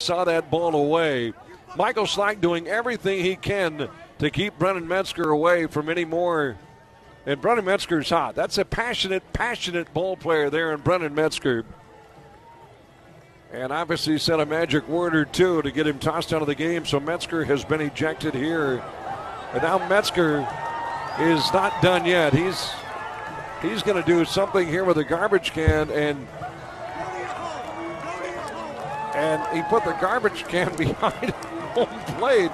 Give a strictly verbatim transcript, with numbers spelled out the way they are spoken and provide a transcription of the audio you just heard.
saw that ball away. Michael Slack doing everything he can to keep Brennan Metzger away from any more. And Brennan Metzger's hot. That's a passionate, passionate ball player there in Brennan Metzger. And obviously said a magic word or two to get him tossed out of the game. So Metzger has been ejected here. And now Metzger is not done yet. He's he's going to do something here with a garbage can, and and he put the garbage can behind home plate.